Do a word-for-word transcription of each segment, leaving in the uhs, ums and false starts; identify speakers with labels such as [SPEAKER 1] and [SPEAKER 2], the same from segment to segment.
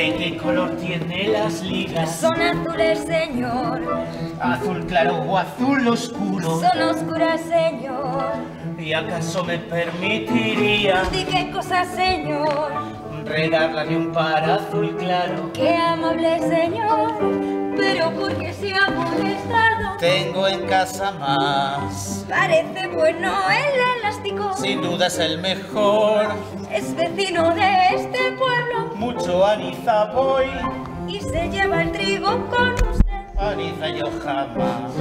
[SPEAKER 1] ¿De qué color tiene las ligas?
[SPEAKER 2] Son azules, señor.
[SPEAKER 1] ¿Azul claro o azul oscuro?
[SPEAKER 2] Son oscuras, señor.
[SPEAKER 1] ¿Y acaso me permitiría?
[SPEAKER 2] ¿De qué cosa, señor?
[SPEAKER 1] Regalarle un par azul claro.
[SPEAKER 2] Qué amable, señor. Pero ¿por qué se ha molestado?
[SPEAKER 1] Tengo en casa más.
[SPEAKER 2] Parece bueno el elástico.
[SPEAKER 1] Sin duda es el mejor.
[SPEAKER 2] Es vecino de este pueblo.
[SPEAKER 1] Mucho a Niza voy.
[SPEAKER 2] Y se lleva el trigo con usted.
[SPEAKER 1] A Niza yo jamás.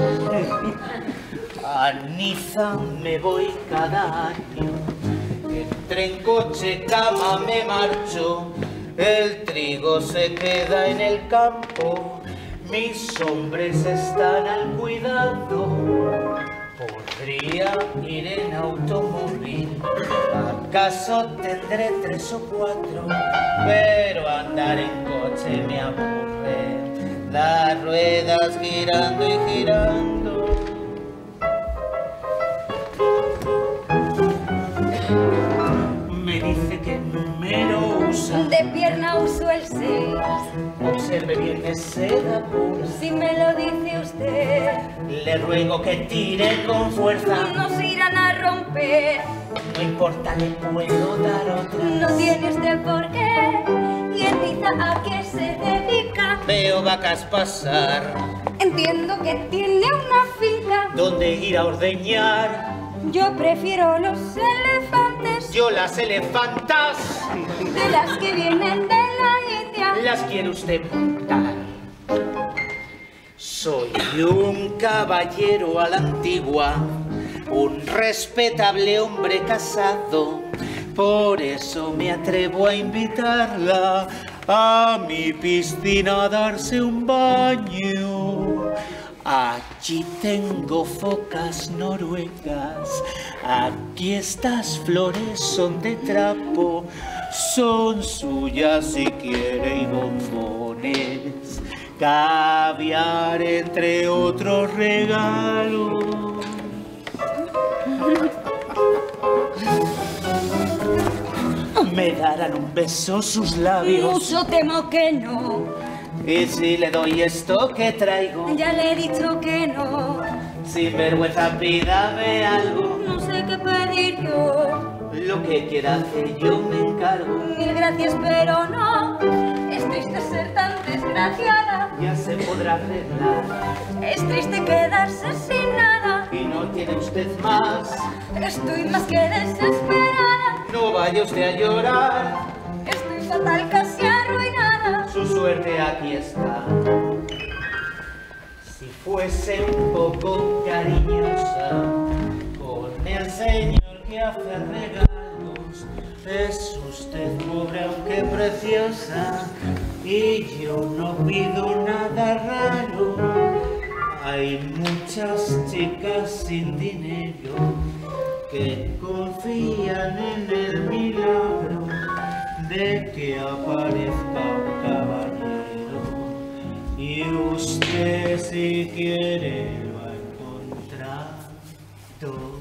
[SPEAKER 1] A Niza me voy cada año. Entre en coche, cama me marcho. El trigo se queda en el campo. Mis hombres están al cuidado. Podría ir en automóvil, acaso tendré tres o cuatro, pero andar en coche me aburre, las ruedas girando y girando. Me dice que número usa.
[SPEAKER 2] De pierna uso el seis.
[SPEAKER 1] Observe bien que seda pura.
[SPEAKER 2] Si me lo dice usted,
[SPEAKER 1] Le ruego que tire con fuerza.
[SPEAKER 2] nos irán a romper.
[SPEAKER 1] No importa, le puedo dar otra.
[SPEAKER 2] No tiene usted por qué. ¿Y en Niza a qué se dedica?
[SPEAKER 1] Veo vacas pasar.
[SPEAKER 2] Entiendo que tiene una finca.
[SPEAKER 1] ¿Dónde ir a ordeñar?
[SPEAKER 2] Yo prefiero los elefantes.
[SPEAKER 1] Yo las elefantas.
[SPEAKER 2] De las que vienen de la India.
[SPEAKER 1] Las quiere usted montar. Soy un caballero a la antigua, un respetable hombre casado. Por eso me atrevo a invitarla a mi piscina a darse un baño. Allí tengo focas noruegas, aquí estas flores son de trapo, son suyas si quiere y bombones, caviar entre otros regalos. ¿Me darán un beso sus labios?
[SPEAKER 2] Mucho temo que no.
[SPEAKER 1] ¿Y si le doy esto que traigo?
[SPEAKER 2] Ya le he dicho que no.
[SPEAKER 1] Sin vergüenza, pídame algo.
[SPEAKER 2] No sé qué pedir yo.
[SPEAKER 1] Lo que quiera hacer yo me encargo.
[SPEAKER 2] Mil gracias, pero no. Es triste ser tan desgraciada.
[SPEAKER 1] Ya se podrá arreglar.
[SPEAKER 2] Es triste quedarse sin nada.
[SPEAKER 1] Y no tiene usted más.
[SPEAKER 2] Estoy más que desesperada.
[SPEAKER 1] No vaya usted a llorar.
[SPEAKER 2] Estoy fatal, casi arruinada.
[SPEAKER 1] Su suerte aquí está. Si fuese un poco cariñosa con el señor que hace regalos, es usted pobre aunque preciosa y yo no pido nada raro. Hay muchas chicas sin dinero que confían en el milagro de que aparezca un caballero, y usted si quiere lo ha encontrado.